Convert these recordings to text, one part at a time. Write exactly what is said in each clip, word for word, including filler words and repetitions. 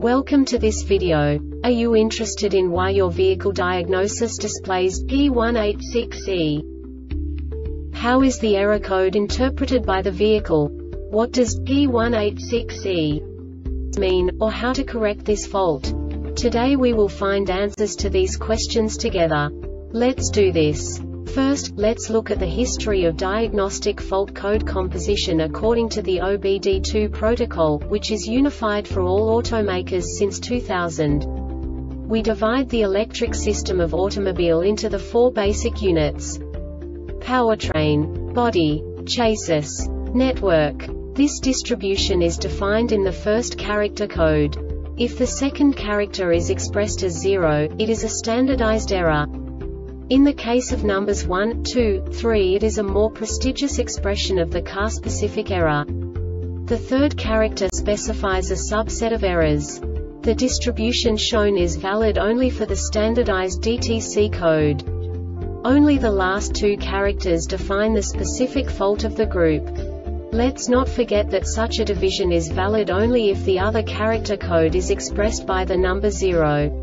Welcome to this video. Are you interested in why your vehicle diagnosis displays P one eight six E? How is the error code interpreted by the vehicle? What does P one eight six E mean, or how to correct this fault? Today we will find answers to these questions together. Let's do this. First, let's look at the history of diagnostic fault code composition according to the O B D two protocol, which is unified for all automakers since two thousand. We divide the electric system of automobile into the four basic units: powertrain, body, chassis, network. This distribution is defined in the first character code. If the second character is expressed as zero, it is a standardized error. In the case of numbers one, two, three, it is a more prestigious expression of the car-specific error. The third character specifies a subset of errors. The distribution shown is valid only for the standardized D T C code. Only the last two characters define the specific fault of the group. Let's not forget that such a division is valid only if the other character code is expressed by the number zero.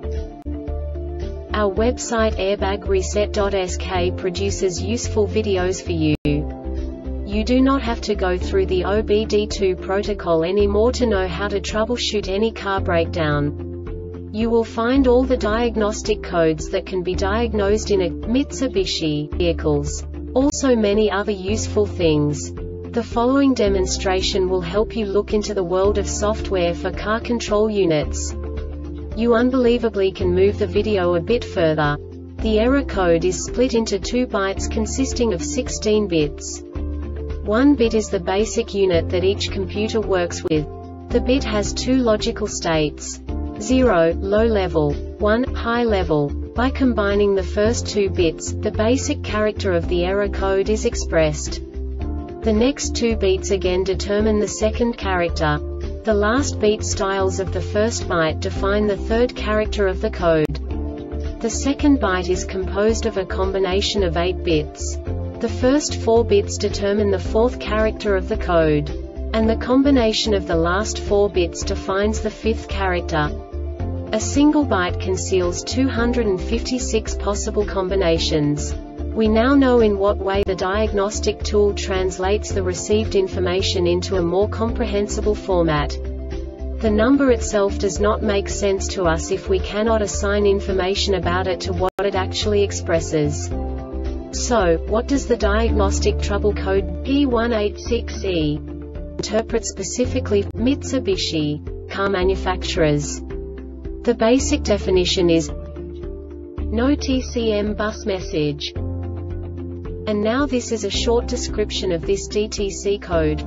Our website airbag reset dot S K produces useful videos for you. You do not have to go through the O B D two protocol anymore to know how to troubleshoot any car breakdown. You will find all the diagnostic codes that can be diagnosed in a Mitsubishi vehicles. Also many other useful things. The following demonstration will help you look into the world of software for car control units. You unbelievably can move the video a bit further. The error code is split into two bytes consisting of sixteen bits. One bit is the basic unit that each computer works with. The bit has two logical states: zero, low level, one, high level. By combining the first two bits, the basic character of the error code is expressed. The next two beats again determine the second character. The last beat styles of the first byte define the third character of the code. The second byte is composed of a combination of eight bits. The first four bits determine the fourth character of the code. And the combination of the last four bits defines the fifth character. A single byte conceals two hundred fifty-six possible combinations. We now know in what way the diagnostic tool translates the received information into a more comprehensible format. The number itself does not make sense to us if we cannot assign information about it to what it actually expresses. So, what does the diagnostic trouble code P one eight six E interpret specifically for Mitsubishi car manufacturers? The basic definition is no T C M bus message. And now this is a short description of this D T C code.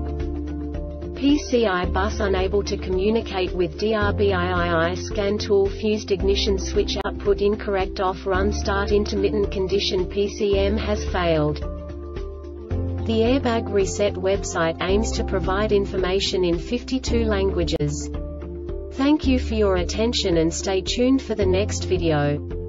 P C I bus unable to communicate with D R B I I I scan tool fused ignition switch output incorrect off run start intermittent condition P C M has failed. The Airbag Reset website aims to provide information in fifty-two languages. Thank you for your attention and stay tuned for the next video.